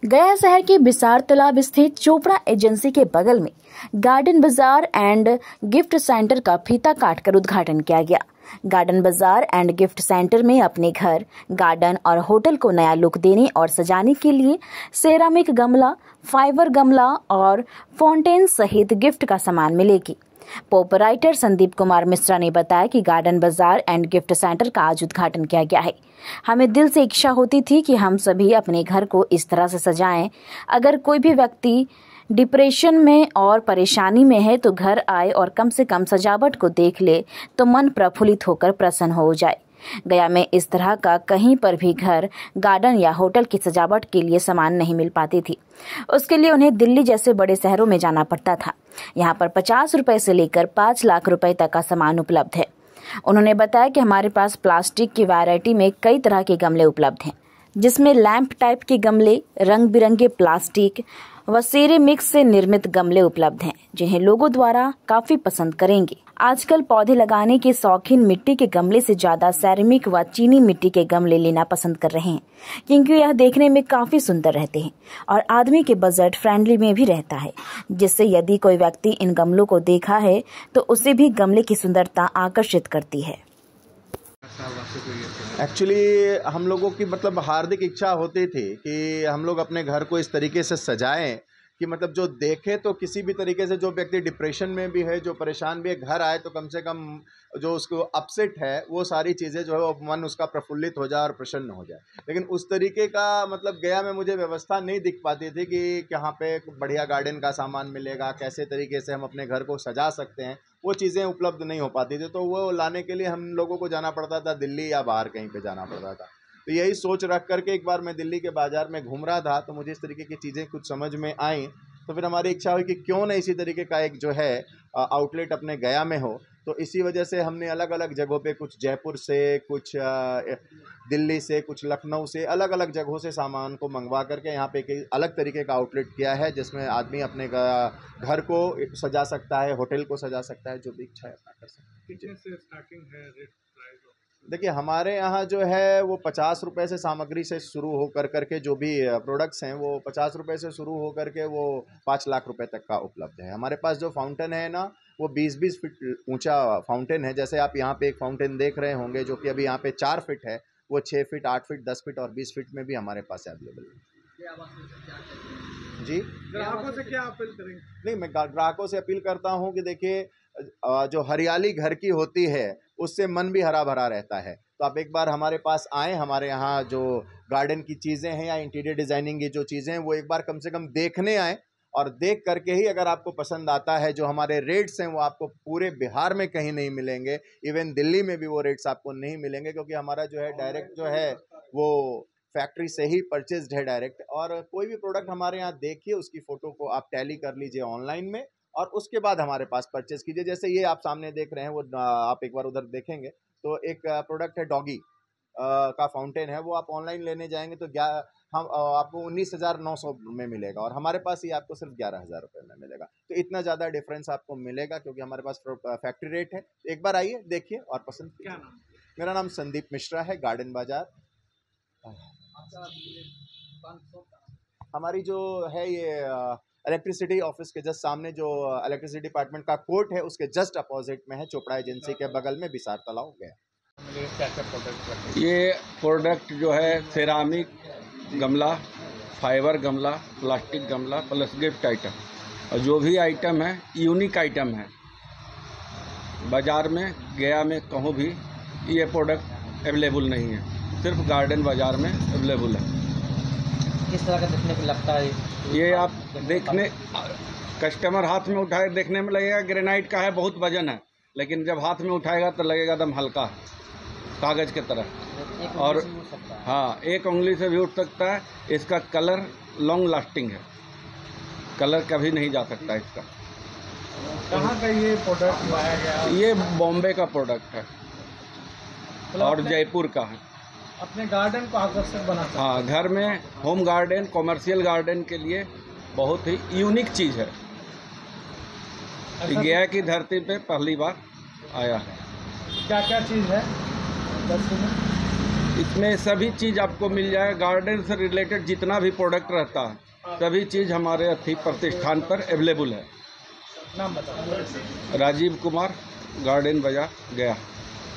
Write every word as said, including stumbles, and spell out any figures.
गया शहर के बिसार तालाब स्थित चोपड़ा एजेंसी के बगल में गार्डन बाजार एंड गिफ्ट सेंटर का फीता काटकर उद्घाटन किया गया। गार्डन बाजार एंड गिफ्ट सेंटर में अपने घर, गार्डन और होटल को नया लुक देने और सजाने के लिए सेरामिक गमला, फाइबर गमला और फाउंटेन सहित गिफ्ट का सामान मिलेगी। प्रोपराइटर संदीप कुमार मिश्रा ने बताया कि गार्डन बाजार एंड गिफ्ट सेंटर का आज उद्घाटन किया गया है। हमें दिल से इच्छा होती थी कि हम सभी अपने घर को इस तरह से सजाएं। अगर कोई भी व्यक्ति डिप्रेशन में और परेशानी में है तो घर आए और कम से कम सजावट को देख ले तो मन प्रफुल्लित होकर प्रसन्न हो जाए। गया में इस तरह का कहीं पर भी घर, गार्डन या होटल की सजावट के लिए सामान नहीं मिल पाती थी। उसके लिए उन्हें दिल्ली जैसे बड़े शहरों में जाना पड़ता था। यहाँ पर पचास रुपए से लेकर पाँच लाख रुपए तक का सामान उपलब्ध है। उन्होंने बताया कि हमारे पास प्लास्टिक की वैरायटी में कई तरह के गमले उपलब्ध हैं, जिसमें लैंप टाइप के गमले, रंग बिरंगे प्लास्टिक व सेरेमिक्स से निर्मित गमले उपलब्ध हैं, जिन्हें लोगों द्वारा काफी पसंद करेंगे। आजकल पौधे लगाने के शौकीन मिट्टी के गमले से ज्यादा सेरेमिक व चीनी मिट्टी के गमले लेना पसंद कर रहे हैं, क्योंकि यह देखने में काफी सुंदर रहते हैं और आदमी के बजट फ्रेंडली में भी रहता है, जिससे यदि कोई व्यक्ति इन गमलों को देखा है तो उसे भी गमले की सुंदरता आकर्षित करती है। एक्चुअली हम लोगों की मतलब हार्दिक इच्छा होती थी कि हम लोग अपने घर को इस तरीके से सजाएं कि मतलब जो देखे तो किसी भी तरीके से, जो व्यक्ति डिप्रेशन में भी है, जो परेशान भी है, घर आए तो कम से कम जो उसको अपसेट है वो सारी चीज़ें जो है वो मन उसका प्रफुल्लित हो जाए और प्रसन्न हो जाए। लेकिन उस तरीके का मतलब गया में मुझे व्यवस्था नहीं दिख पाती थी कि कहाँ पे बढ़िया गार्डन का सामान मिलेगा, कैसे तरीके से हम अपने घर को सजा सकते हैं, वो चीज़ें उपलब्ध नहीं हो पाती थी। तो वो लाने के लिए हम लोगों को जाना पड़ता था दिल्ली या बाहर कहीं पे जाना पड़ता था। तो यही सोच रख करके एक बार मैं दिल्ली के बाज़ार में घूम रहा था तो मुझे इस तरीके की चीज़ें कुछ समझ में आई। तो फिर हमारी इच्छा हुई कि क्यों न इसी तरीके का एक जो है आउटलेट अपने गया में हो। तो इसी वजह से हमने अलग अलग जगहों पे, कुछ जयपुर से, कुछ दिल्ली से, कुछ लखनऊ से, अलग अलग जगहों से सामान को मंगवा करके यहाँ पे एक अलग तरीके का आउटलेट किया है, जिसमें आदमी अपने घर को सजा सकता है, होटल को सजा सकता है, जो भी इच्छा है अपना कर सकता है। कितने से स्टार्टिंग है रेट प्राइस? देखिए हमारे यहाँ जो है वो पचास रुपये से सामग्री से शुरू हो कर करके जो भी प्रोडक्ट्स हैं वो पचास रुपये से शुरू हो करके वो पाँच लाख रुपए तक का उपलब्ध है। हमारे पास जो फाउंटेन है ना वो बीस बीस फीट ऊंचा फाउंटेन है। जैसे आप यहाँ पे एक फाउंटेन देख रहे होंगे जो कि अभी यहाँ पे चार फीट है, वो छः फीट, आठ फीट, दस फीट और बीस फीट में भी हमारे पास अवेलेबल है। जी, ग्राहकों से क्या अपील करेंगे? नहीं, मैं ग्राहकों से अपील करता हूँ कि देखिए जो हरियाली घर की होती है उससे मन भी हरा भरा रहता है। तो आप एक बार हमारे पास आएँ, हमारे यहाँ जो गार्डन की चीज़ें हैं या इंटीरियर डिज़ाइनिंग की जो चीज़ें हैं वो एक बार कम से कम देखने आएँ, और देख करके ही अगर आपको पसंद आता है, जो हमारे रेट्स हैं वो आपको पूरे बिहार में कहीं नहीं मिलेंगे, इवन दिल्ली में भी वो रेट्स आपको नहीं मिलेंगे, क्योंकि हमारा जो है डायरेक्ट जो है वो फैक्ट्री से ही परचेज्ड है डायरेक्ट। और कोई भी प्रोडक्ट हमारे यहाँ देखिए, उसकी फ़ोटो को आप टैली कर लीजिए ऑनलाइन में और उसके बाद हमारे पास परचेज़ कीजिए। जैसे ये आप सामने देख रहे हैं वो आप एक बार उधर देखेंगे तो एक प्रोडक्ट है डॉगी का फाउंटेन है, वो आप ऑनलाइन लेने जाएंगे तो क्या हम आपको उन्नीस हज़ार नौ सौ में मिलेगा और हमारे पास ये आपको सिर्फ ग्यारह हज़ार रुपये में मिलेगा। तो इतना ज़्यादा डिफरेंस आपको मिलेगा क्योंकि हमारे पास फैक्ट्री रेट है। एक बार आइए, देखिए और पसंद कीजिए। क्या नाम? मेरा नाम संदीप मिश्रा है, गार्डन बाजार। हमारी जो है ये इलेक्ट्रिसिटी ऑफिस के जस्ट सामने जो इलेक्ट्रिसिटी डिपार्टमेंट का कोर्ट है उसके जस्ट अपोजिट में है, चोपड़ा एजेंसी के बगल में बिसार तालाब गया। ये प्रोडक्ट जो है सेरामिक गमला, फाइबर गमला, प्लास्टिक गमला प्लस गिफ्ट आइटम, और जो भी आइटम है यूनिक आइटम है। बाज़ार में, गया में कहूँ भी ये प्रोडक्ट अवेलेबल नहीं है, सिर्फ गार्डन बाज़ार में अवेलेबल है। किस तरह का देखने को लगता है ये? आप देखने, कस्टमर हाथ में उठाए देखने में लगेगा ग्रेनाइट का है, बहुत वजन है, लेकिन जब हाथ में उठाएगा तो लगेगा एकदम हल्का कागज़ की तरह। और हाँ, एक उंगली से भी उठ सकता है। इसका कलर लॉन्ग लास्टिंग है, कलर कभी नहीं जा सकता इसका। कहाँ का ये प्रोडक्ट लाया गया? ये बॉम्बे का प्रोडक्ट है और जयपुर का है। अपने गार्डन को आकर्षक बनाता है। हाँ, घर में होम गार्डन, कॉमर्शियल गार्डन के लिए बहुत ही यूनिक चीज़ है। गया की धरती पे पहली बार आया है। क्या क्या चीज़ है? इसमें सभी चीज़ आपको मिल जाए, गार्डन से रिलेटेड जितना भी प्रोडक्ट रहता है सभी चीज़ हमारे अथी प्रतिष्ठान पर अवेलेबल है। नाम बताओ। राजीव कुमार, गार्डन बाजार, गया।